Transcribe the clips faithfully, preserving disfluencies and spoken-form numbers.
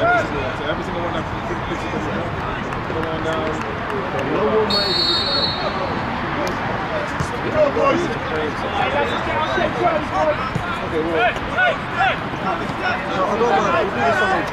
So every single one that picks it up, put it on down. No more money. Okay, well. Hey, hey, hey! No, I don't mind. We do this on the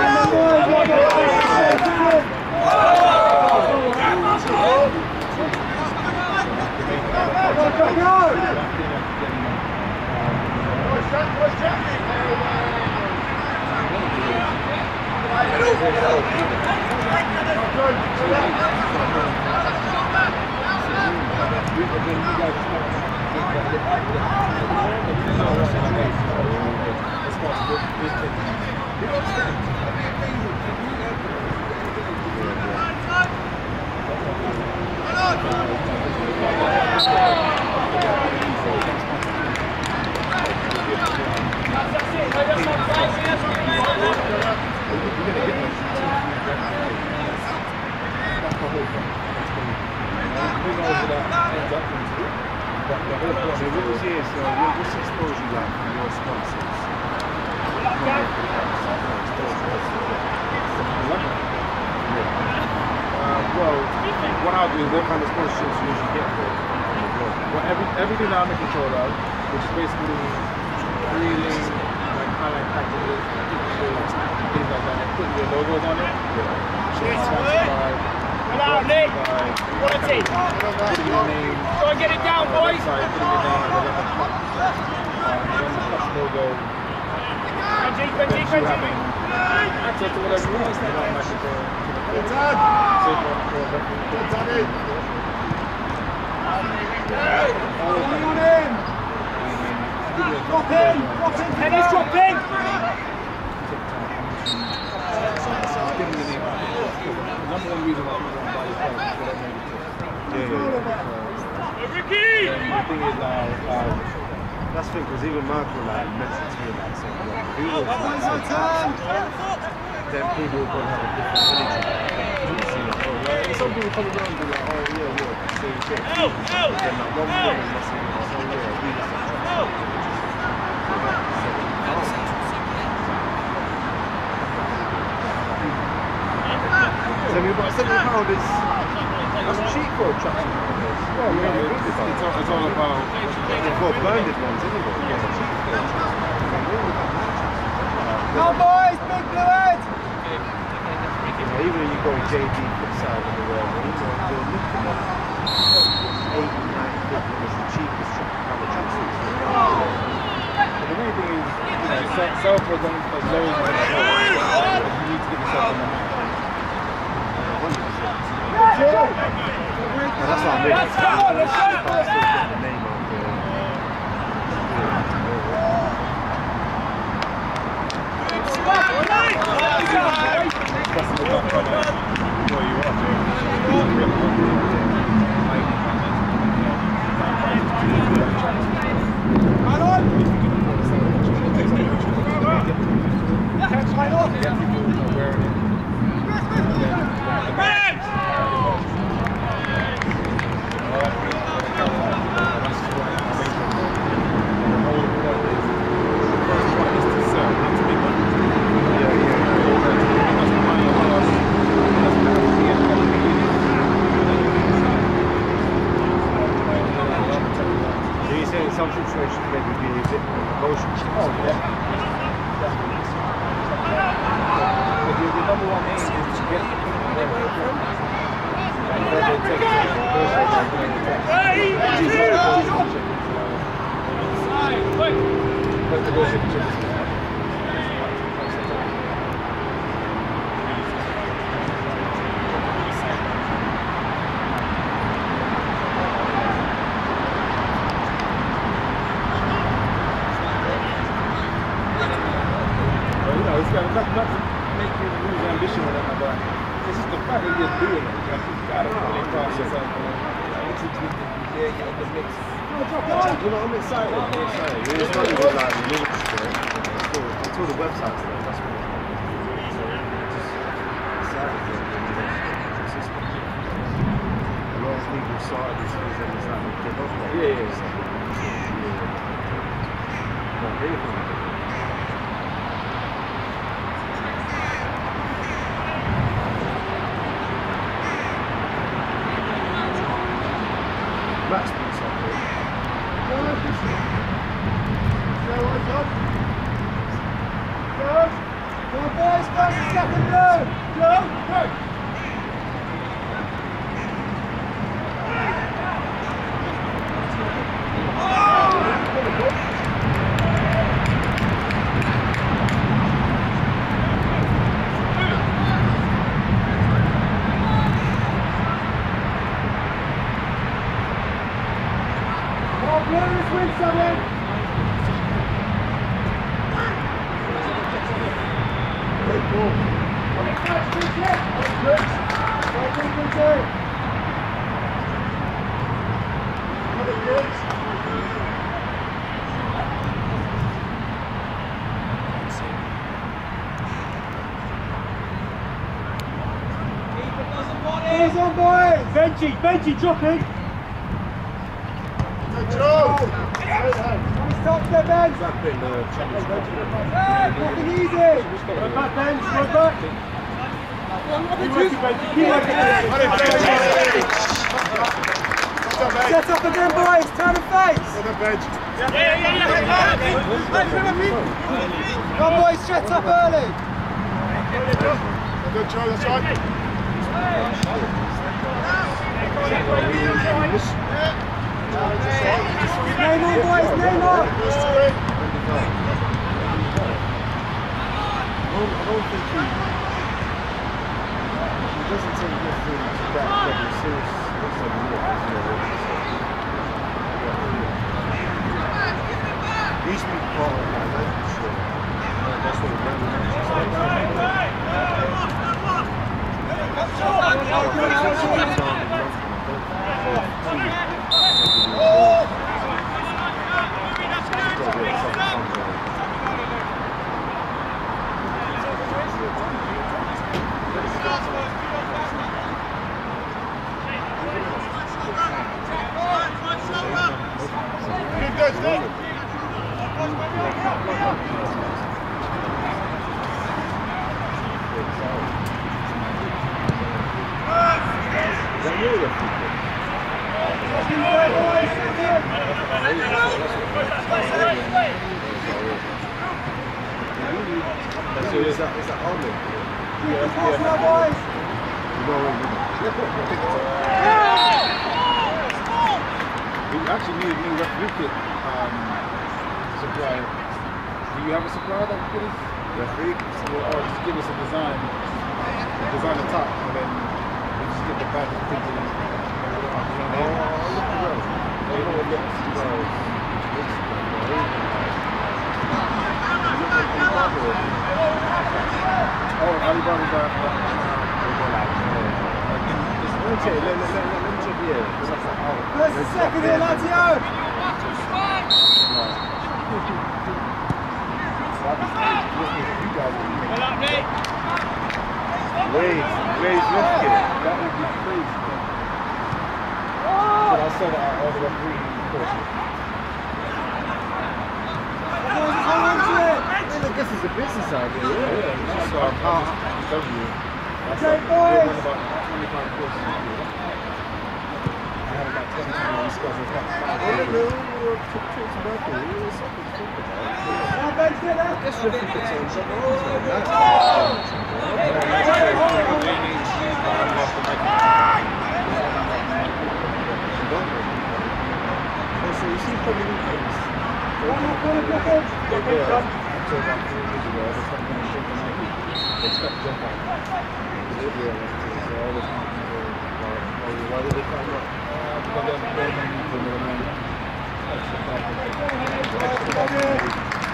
everything that I'm in control of, which is basically creating like highlight packages, things like that, and putting your logos on it. Hello, Nick. Quality. Putting your name. Try and get it down, boys. Sorry, putting your name, whatever. And then the plus logo. Benji, Benji, Benji. Access to whatever you want. You don't have to go to the Good time. Good time. All on in! Drop in! Drop in! Penny's drop in! Number one reason why people don't buy your car is because Yeah, Ricky! the thing is now, um, that's the thing, because even Michael like mentioned to me like saying, well, who will then people will have a different energy. Some people come around and be like, oh yeah, yeah, same shit. No, no, then like one woman must say, oh yeah, we just seventy but seventy pound is that's cheap for a traction nowadays. Well, you know, it's, it's, it's, all, it's all about for branded ones anyway. Yeah, it's cheap for a traction. Come on, boys, big blue head! Yeah, even when you go J D side of the world, you know, you're looking at eight, nine fifty is the cheapest travel tracksuit. the main thing is, you know, self-worth on as low as you can. You need to get yourself on the map. And that's what I'm doing. Let's go, let's go! I still get the name on the... some situations maybe be a bit more emotional. Oh, yeah. But the, the number one aim is to get the people where they're from. And whether it takes a person or whether it takes but the goal is Not, not to make you lose ambition or whatever, but it's just the fact that you're doing it. Like, you gotta really cross yourself. It's a good thing in the mix. You know, I'm excited. I'm excited. It's not even like launch there. Until the website's there, that's what it's like. So, just excited. A lot of people started this season and it's like, get off there. Yeah, yeah. Not really. That's been something. Go, what's up? Go. Go, boys, go to second row. Go, go. Colliers win something! Great ball. Catch, good catch! Good. Well done, good day. Got it, good. Keep on, boys! Benji, Benji, dropping. Joe! Stop there, Ben! That been the challenge. Hey, fucking easy! Go back, Ben, go back. Keep working, Benji, keep working. Set up again, boys! Turn the face! Yeah, yeah, yeah. Come on, boys, set up early! Good, Joe, that's right. Name on, boys, name on! I don't think he, he doesn't take this thing that very serious. Looks like he These people are like that, sure. That's what So is that, is that on it? Keep the pass now, boys! We actually need a new referee kit um, supplier. Do you have a supplier that can get us? Referee kit? Or just give us a design, a design the top, and then we just get the back and put it in. Oh, look at that. They know what looks well. Oh, Alibaba got okay, let, let, let, let me check here. First and second here, Ladzio! Wait, wait, let's get it. That would be crazy. But I saw that all the referee courses. I guess it's a business idea, yeah. yeah. Just so I'm how W. Okay, boys! About twenty-five courses. I have about twenty courses because I've got five. Well, no, we'll talk to about it. It's something to talk about. Now, Ben, get up! I guess referee could change something. That's so you see probably things. One more corner, Clifford! So about three years ago, I was something I'm thinking like, they stopped jumping. Yeah, so all the time people were like, why did they come up? Because they have a program for the man. Extra complicated. Extra complicated.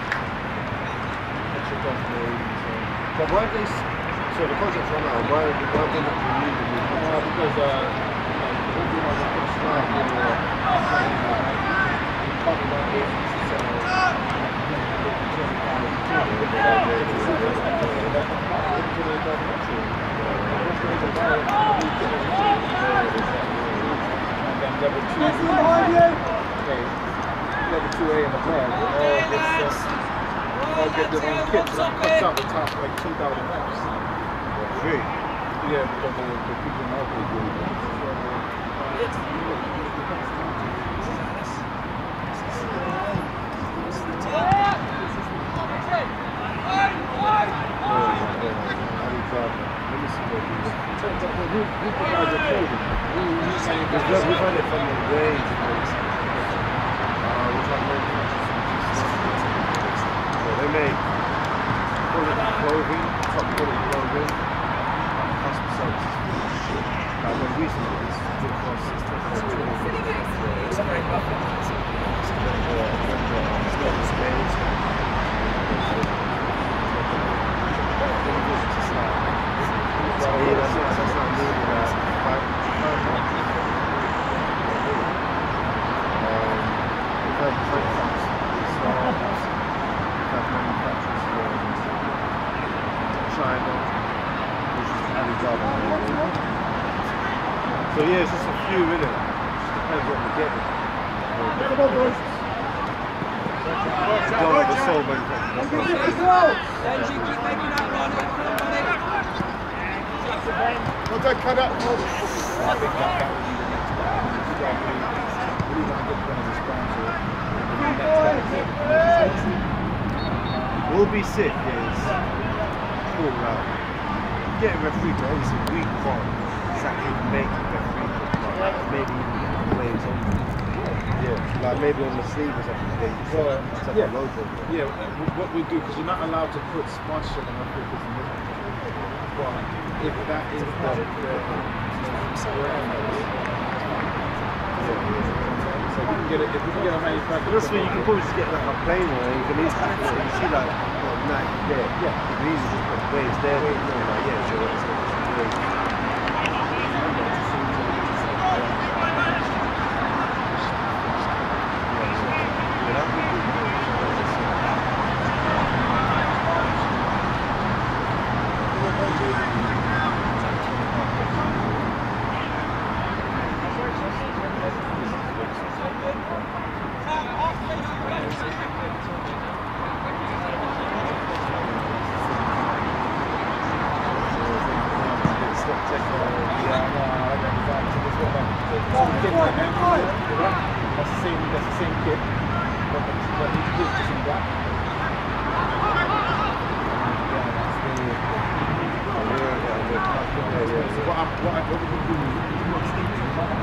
Extra complicated. But why they, so the contract's run out, why why they not renewed the new contract? Because, uh, like, you know, the first line, you know, probably not able to sell. Level two, okay, level two A in the club, all get all get their own kits. That cuts out the top like two thousand bucks. Really? Yeah, because the, the people in our group do it. make quality clothing, top quality clothing, and custom services. Like when recently this did cost sixteen pounds. It's very buffet. So yeah, it's just a few minutes. Just depends what we're getting. Come on, boys. Don't have the soul manufacturer. Benji, keep making that run. Well done, cut up. I think that that would be the next step. We really want to get one as a sponsor. We'll be sick is cool, right? Getting referee for everything we can't exactly make it referee, like maybe even get the players on. Yeah, like maybe on the sleeve or something. They Well, it's like yeah. a logo. Yeah, what we do, because you're not allowed to put sponsorship on referee because of this. But if that is the brand, so we can get it, if we can get a manufacturer. This way you can probably just get like a plain one and you can easily put it. You see like what Nike there. Yeah. You can easily just put waves there. You know, like, yeah, so it's waves. That's the same, that's the same kit, but but each kit is in black. So what I'm, what I, what we can do is we can put stickers in the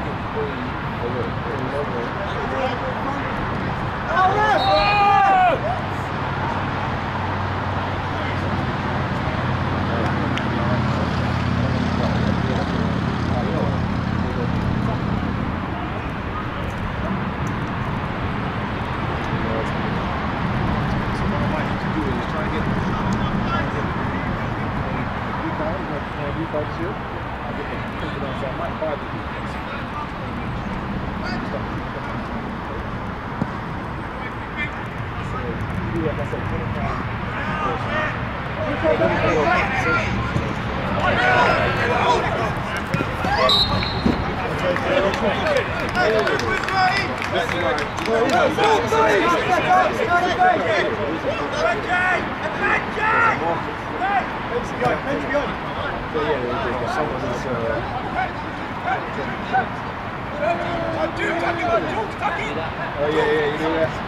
Oh yeah, yeah, you know that.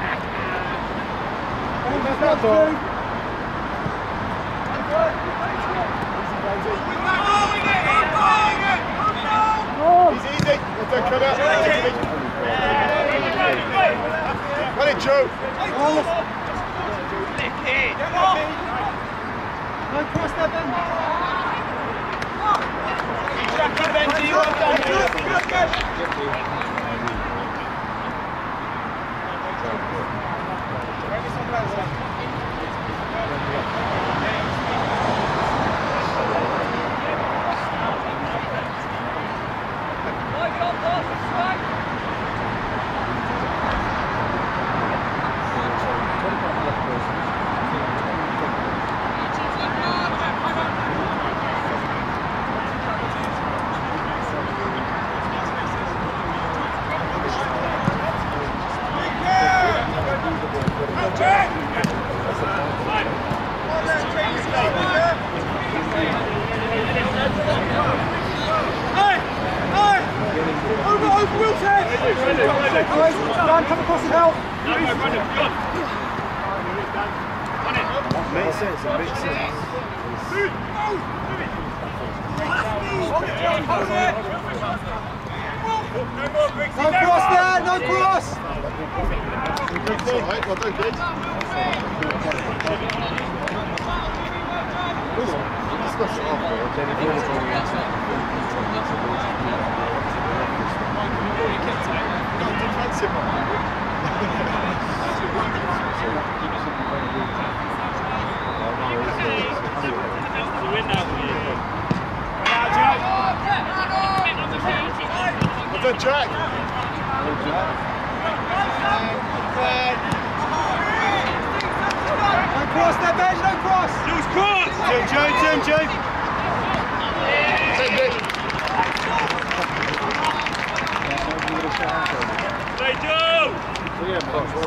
That's all. He's easy. Let that cut out. Got it, Joe. No cross there, Ben. Benji, well done. Come across and help. Makes sense, it makes sense. No cross there, no cross! Alright, well done, Dave. Discuss it after, then if you want to go into What's that, Jack? No cross there, Ben, no cross! Loose cross! Jim, Jim, Jim, Jim! Same day. Stay Joe! So yeah, but yeah.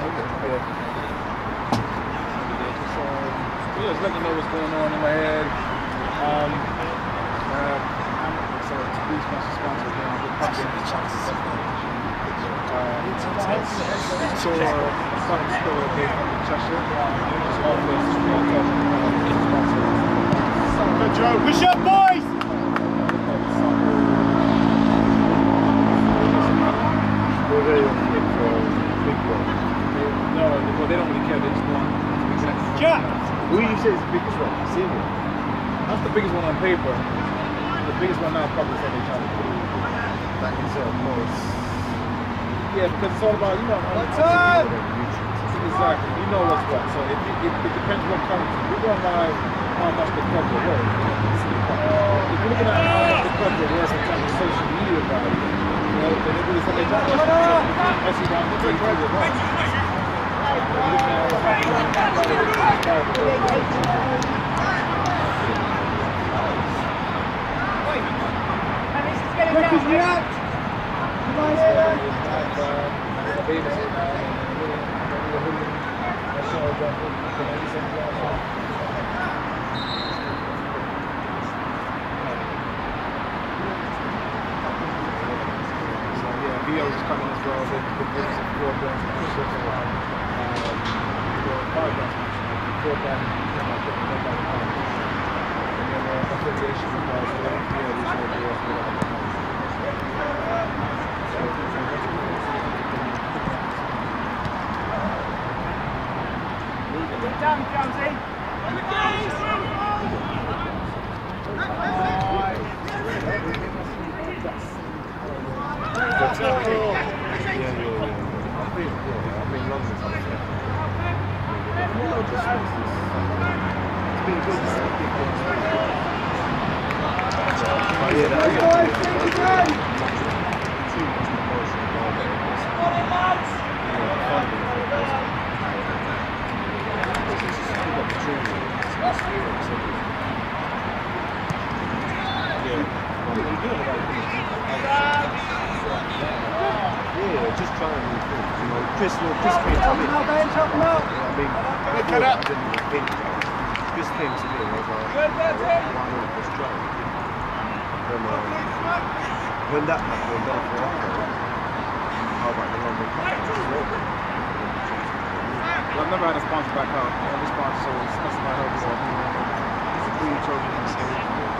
Yeah, just letting you know what's going on in my head. Um, uh, I'm so it's police my sponsor again. I'm with Pumpkin sponsor. Uh, so uh, starting to store okay from the Cheshire. Just always sponsor. Good job. Push up, boys! Were they on big or big one? No, well, they don't really care. They just want exactly. Jack! Who you say is the biggest one? Senior? That's the biggest one on paper. The biggest one now probably said they try to do. That is uh, most. Yeah, because it's all about, you know, What's up? exactly. You know what's what. So it, it, it, it depends what comes. We're going by how much the clubs are worth. If you're looking at how much the clubs are worth in terms of social media value, you know, then it really said they got S E down to three to one. Rickers, react! Nice, V Os is coming as well. The the groups of four brands and push it around. Five brands, four brands, and then uh, affiliation with guys. Yeah, we should do it. Get down, Jonesy! That's okay. Yeah, yeah, yeah. I've been, yeah, I've been in London sometimes. It's been good to see big ones. But yeah, that is too much promotion. Yeah, just trying new things, you know. Chris, well, Chris came to me. I mean, before I didn't even think about it. Chris came to me and I was like, why not, let's try it. And um, when that happened, then for after, how about the London Cup? Well, I've never had a sponsor back out. Every sponsor is specified help. So it's a free trophy on stage.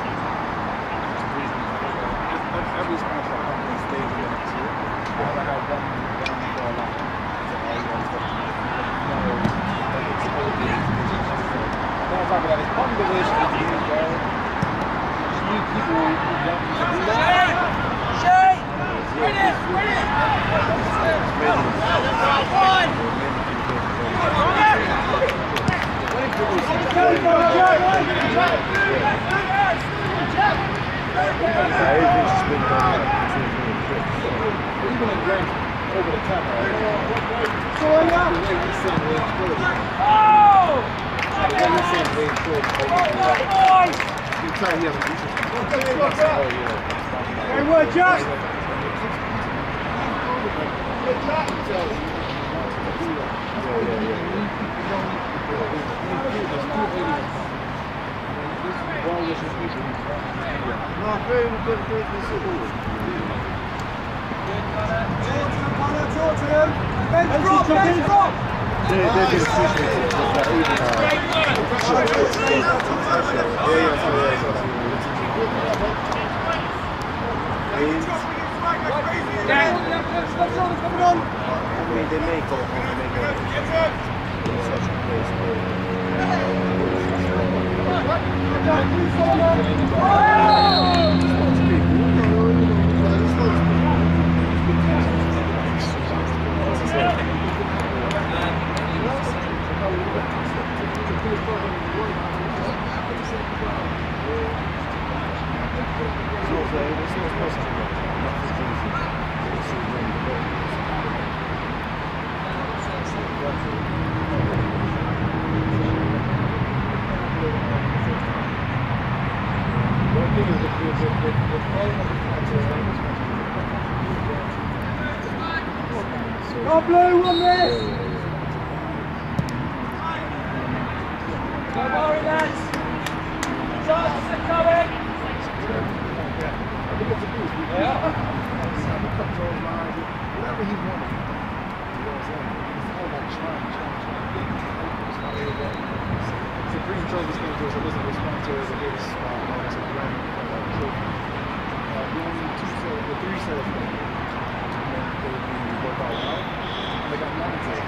Every sponsor comes on stage the next year. I never had one down for a lot. On top of that, it's part of the relation with you, bro. You need people who don't need to do that. Shay! Win it! Win it! Everything's just been done like Even in games over the top, right? The way we send Wayne Short. The way we send Wayne Short. You can tell he has a decent. Very well, Jack! No, very good, very good. Talk to them! Ben, drop, Ben, drop! They, they did appreciate it. Like, even, uh, yeah, yeah, so, yeah, so, mean, they may go home and they go in such a place where Go blue on this! Don't worry, lads! Shots are coming! Yeah. Whatever he wanted. You know what I'm saying? It's all about trying, trying, trying. Supreme told this thing to us, it wasn't respond to us, it was uh, to the random trophy. Uh, the only two set, the three set of them, they work out well. They got nine sets.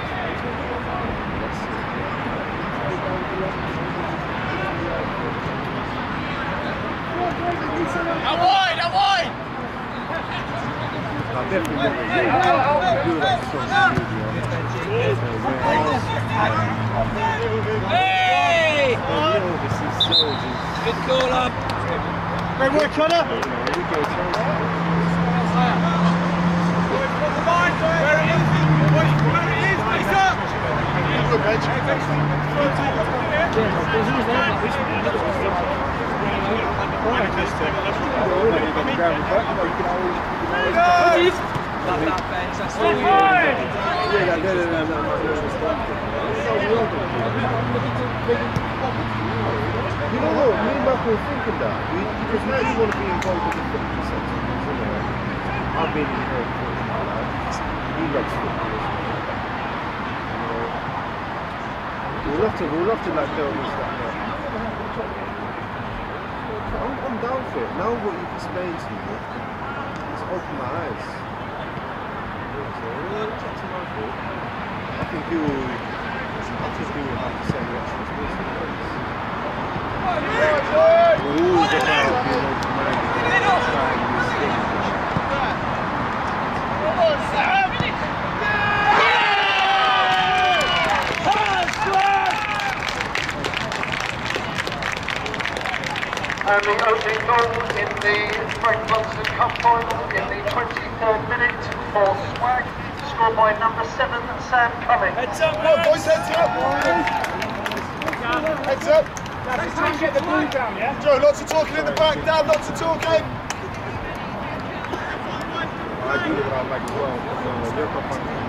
Out wide, out wide! I definitely want to do that for social media. Hey! This is soldiers. Good call up. Great work, Connor! You know, we go Chelsea. Where it is? Where it is? Face up! Good, Reg. Love that bench, that's all you You know what? Me and Mark were thinking that. We, because we do want to be involved in the football sector. You know, I've been involved in football. He loves football. You know, we'll love to, we'll love to like go and stuff like that. I'm, I'm down for it. Now what you've explained to me, it's opened my eyes. So, yeah, that's to my fault. I think you will, I think you will have the same reaction as this. We'll all get out of being open-minded and try and use things. And the opening goal in the Frank Blunstone Cup final in the twenty-third minute for S W A G, scored by number seven, Sam Cumming. Heads up, Come on, boys, heads up! Heads up! Let's try and get the ball down, yeah? Joe, lots of talking in the back, down, lots of talking! I do what I like as well. But I would like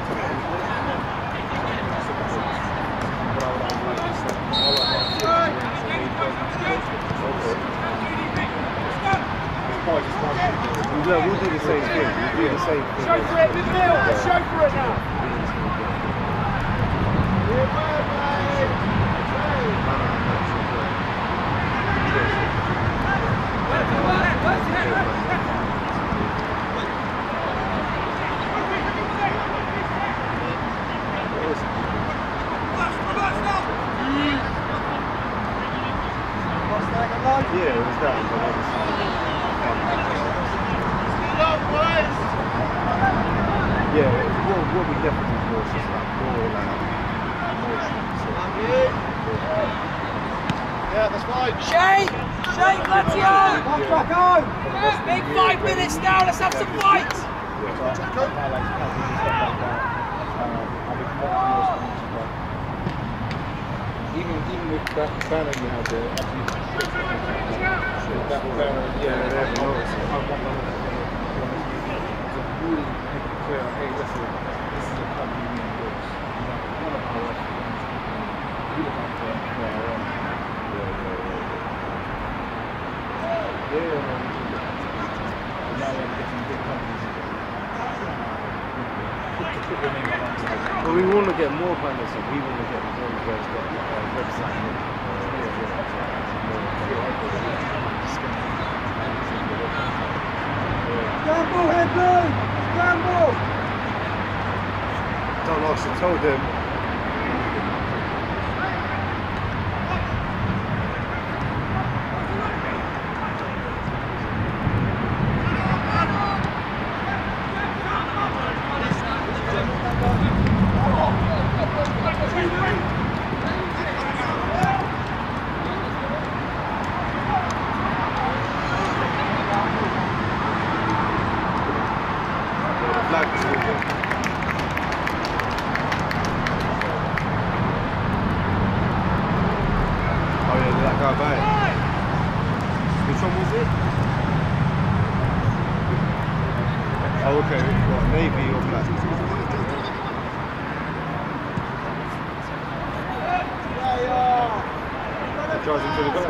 Look, we'll do the same thing. We'll do the same thing. Show for it, midfield! Let's show for it now! Yeah, it was that. But it was, yeah, what, what we definitely do is just like more like emotions. Yeah, that's fine. Shane! Shane, Ladzio! Come back home! Big five minutes now, let's have some fights! Even even with that banner you had there, actually, that banner, yeah, that notice. I want to really make it clear, hey, listen, this is a company we endorse. You know, one of our restaurants, we look out for our own. Yeah, yeah, yeah. Now we're getting big companies. Put your name alongside it. Well, we want to get more banners and we want to get the ones where it's got like a website. Go, ball head, blue! Don't know, she told him. Oh, okay. What, navy or black? Charging to the goal.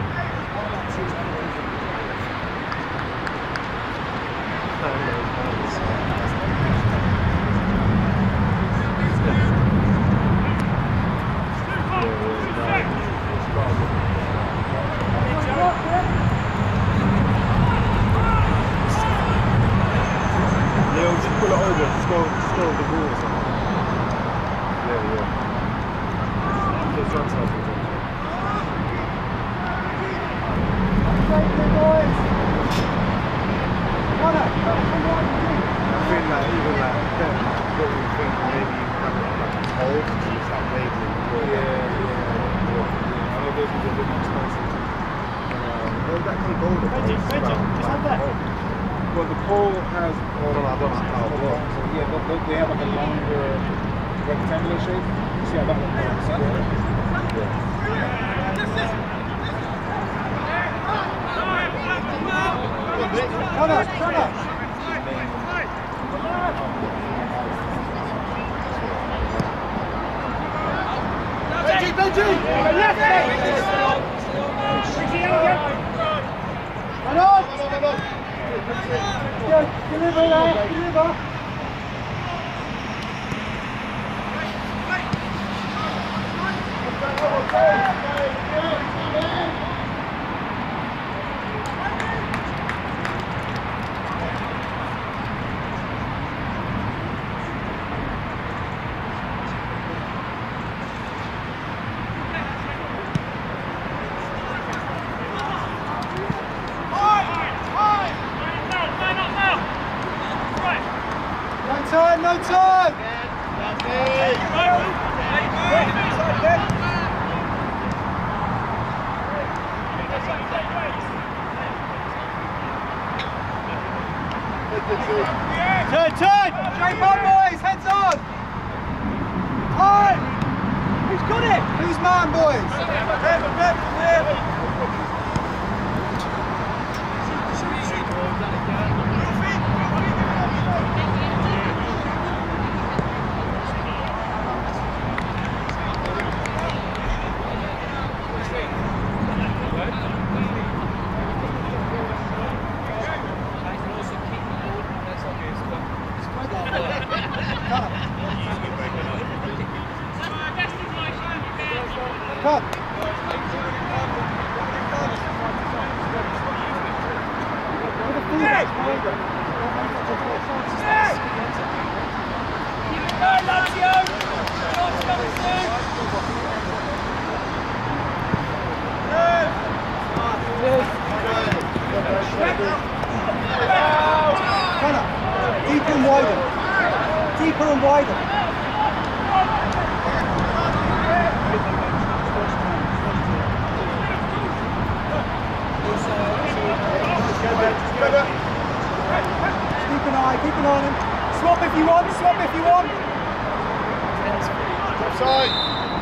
Leo, just pull it over, just go, just go over the ball or something. Yeah, yeah. Just try to stop it. I feel like even like that, what we think maybe kind of like cold, it's like maybe. Yeah, yeah, yeah. I know those people are really expensive. Where's that kind of gold? Benji, Benji, just have that. Well, the pole has. Oh, no, I don't know how it works. So, yeah, they, they have like a longer rectangular shape. You see how that one goes square? Come on, come on. Benji, Benji! Left leg! Come on! Good, deliver there, deliver! No time, no time! Turn, turn! Shape on, boys! Heads on! Time! Who's got it? Who's man, boys? Come. Keep it going, Ladzio! Job's coming soon! Connor, deeper and wider. Deeper and wider. Keep an eye, keep an eye on him. Swap if you want, swap if you want. Offside!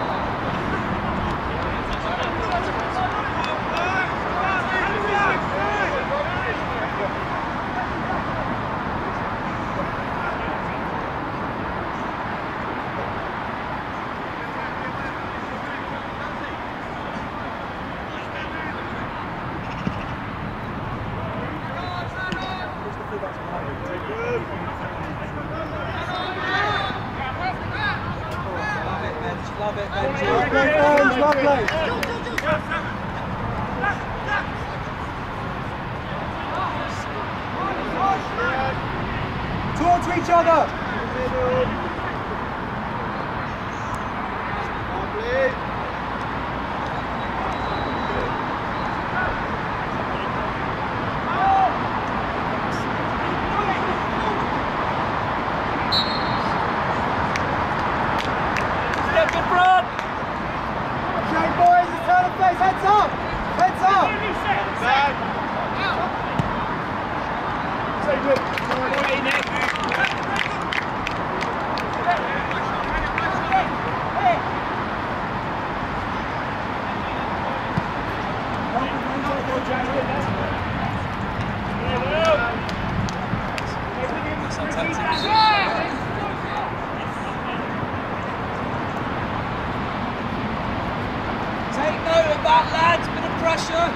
Love it, Benji. Lovely, lovely. Two to each other. Step in front. Okay, boys, it's turn of face. Heads up. Heads up. Back. Take it. Take note of that, lads. Bit of pressure.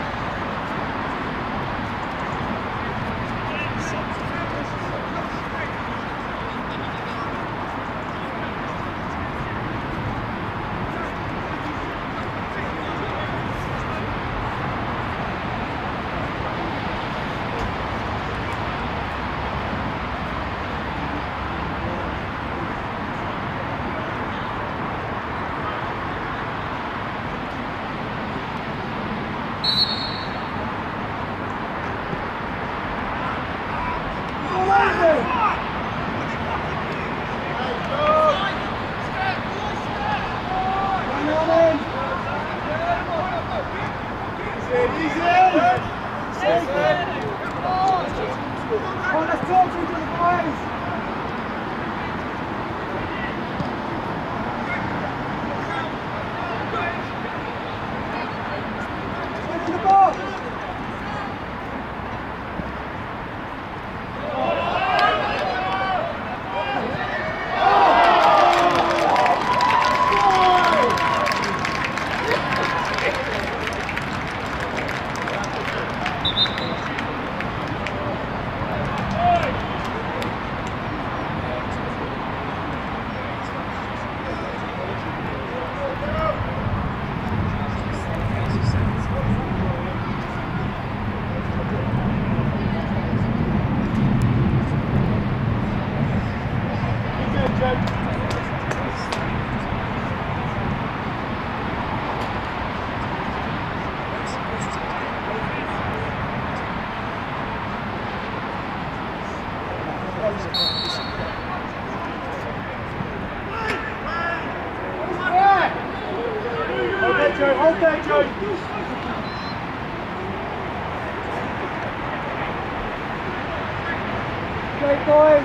Great boys.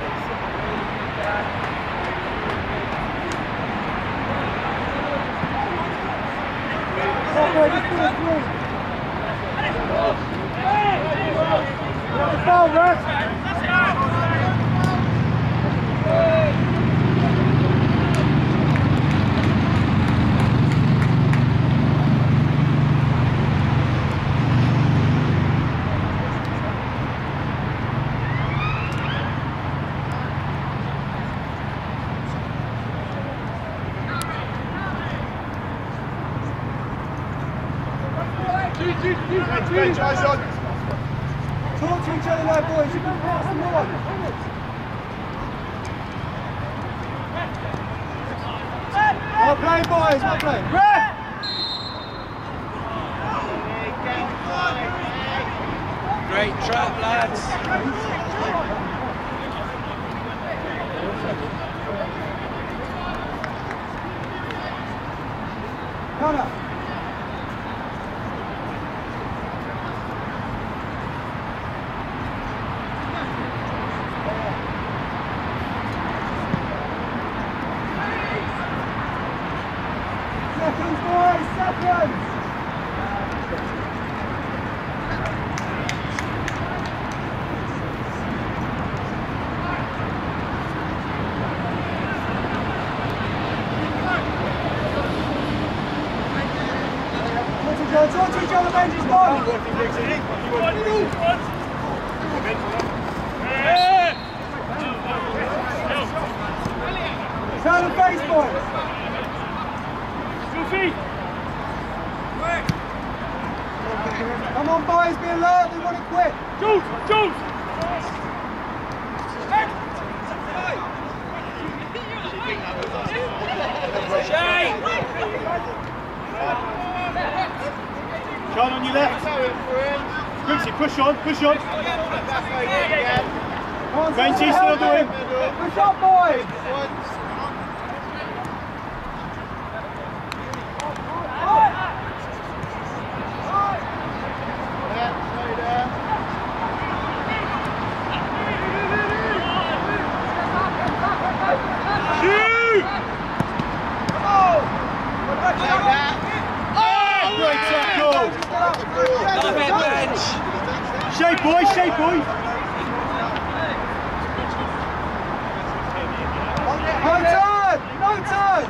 Halfway, just pull it through. You have the foul, Russ. Talk to each other now, boys. You can pass them on. Well played, boys. Well played. Ref! Great trap, lads. Connor. Seconds, boys, seconds! Talk to each other, benches, boys! Turn the face, boys! Two feet! Come on, boys, be alert, we want to quit! Jules! Jules! John on your left. Quincy, push on, push on. Benji, still doing. Push up, boys! Shape boys, shape boys. No turn! No turn!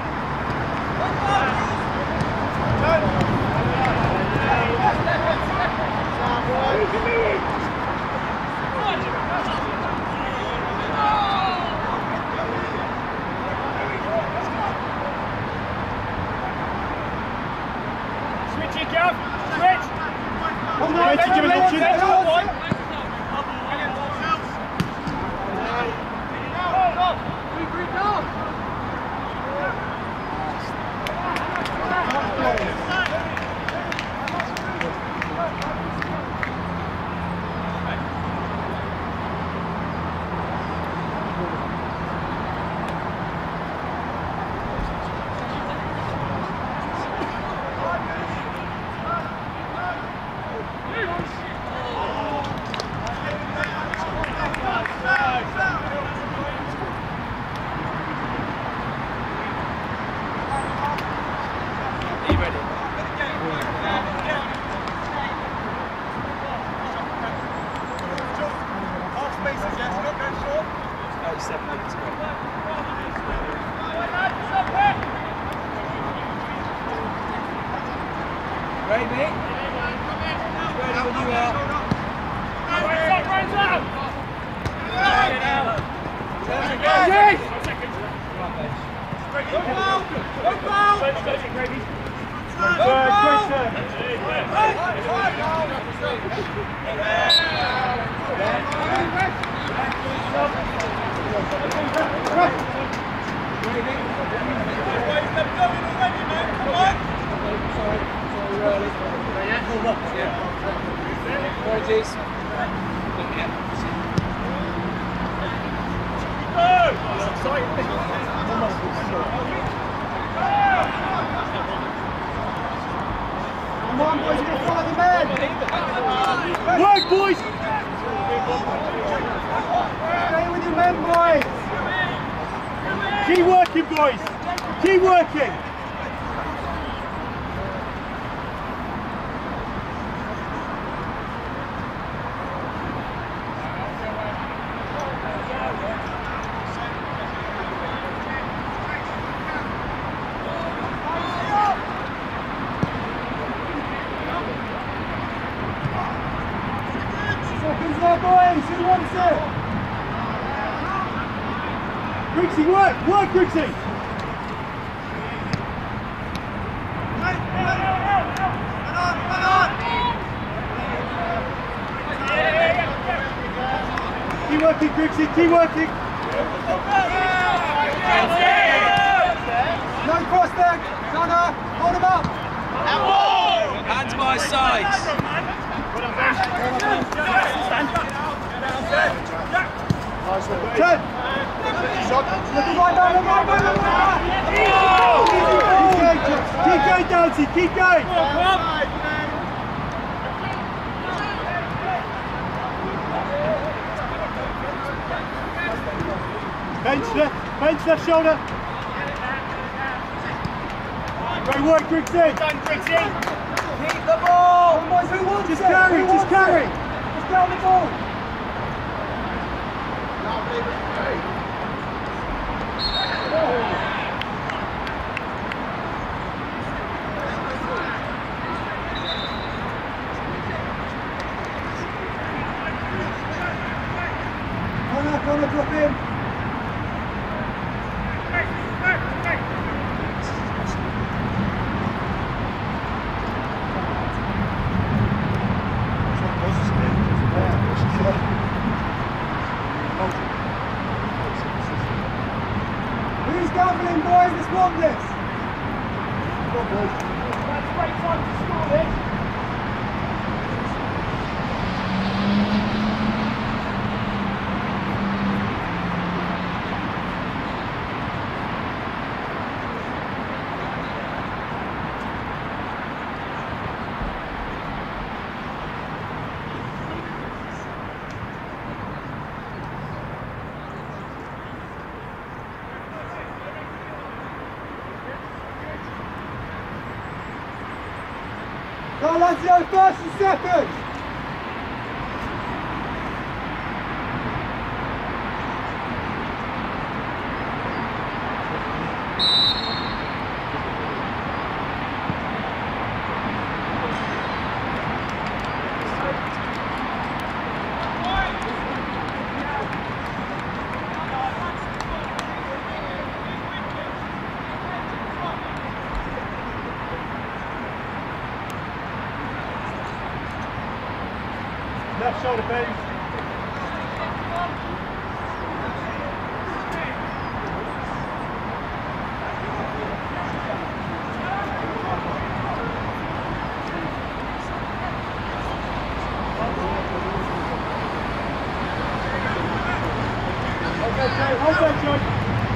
Switch it, Gav. Switch. Come on, Benji, give it an option. Ready, mate? Ready when you are. Right up, right up! Yes! Come on, boys, you're gonna follow the men! Work, boys! Stay with your men, boys! Keep working, boys! Keep working! Seconds there, boys! Who wants it? Grixie, work! Work, Grixie! Keep working, Grixie, keep working! No cross there! Connor, hold him up! Hands by sides. Ten! Looking right down, look right down, look right down! Keep going, Downsy, keep going! Bench left, bench left shoulder. Great work, Grixie. Done, Grixie. Keep the ball! Come on, boys, who wants Just it? carry, Who just wants carry. it? Just get on the ball! Connor, Connor, drop in! Who's governing, boys? Let's want this! That's a great time to score this. Go Ladzio, first and second! Left shoulder, baby. Hold that, John.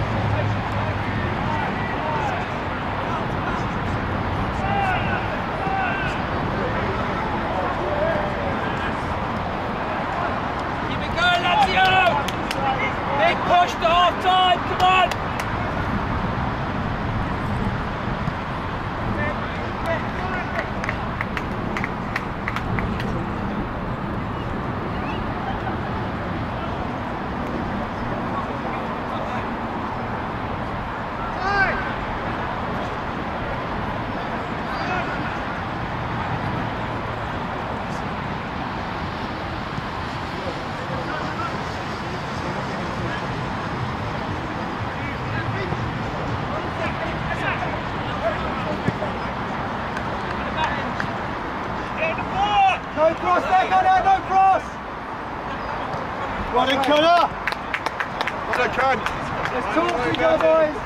Big push to half time, come on! No cross there, Connor, no cross! Well done, Connor! Well done, Con. Let's talk to each other, boys!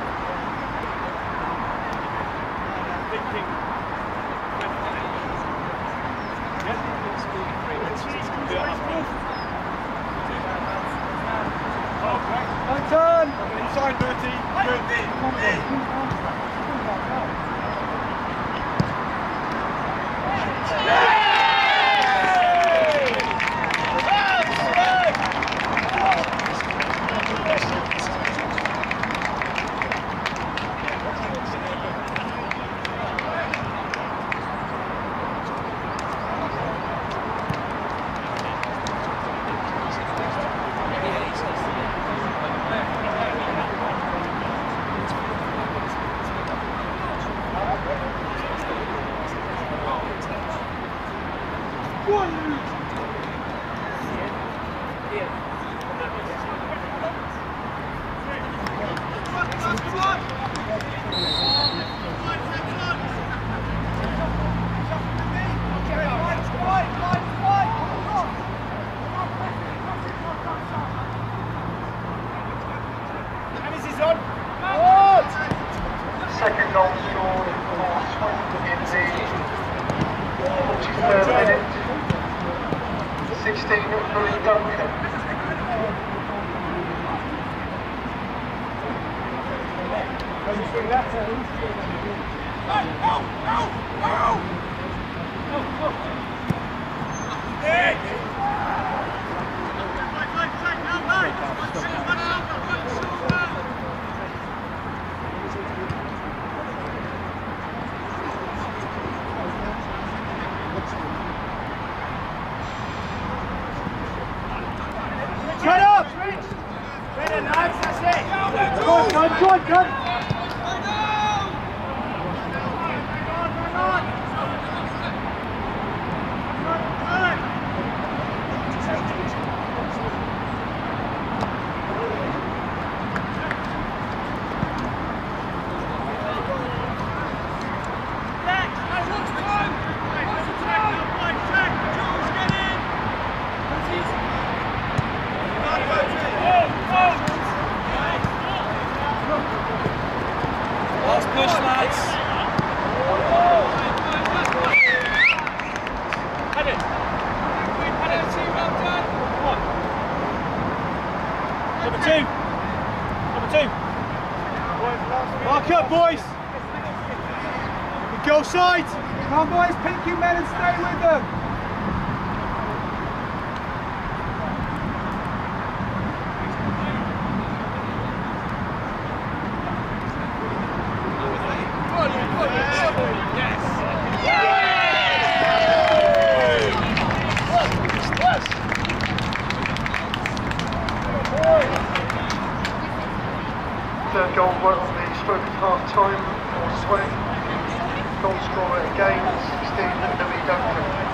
No turn! Inside, Bertie. Good. Second goal scored for Swing in the forty-third minute. sixteen, Louis Duncan. Cut up! Better, lads, that's it! Go on, go on, go on! Last push, lads. Head it. Head it, team, well done. Come on. Number two. Number two. Mark up, boys. Go side. Come on, boys, pick your men and stay with them! Yes. third goal right on the stroke of half time for S W A G. Goal scorer again, sixteen, Louis Duncan.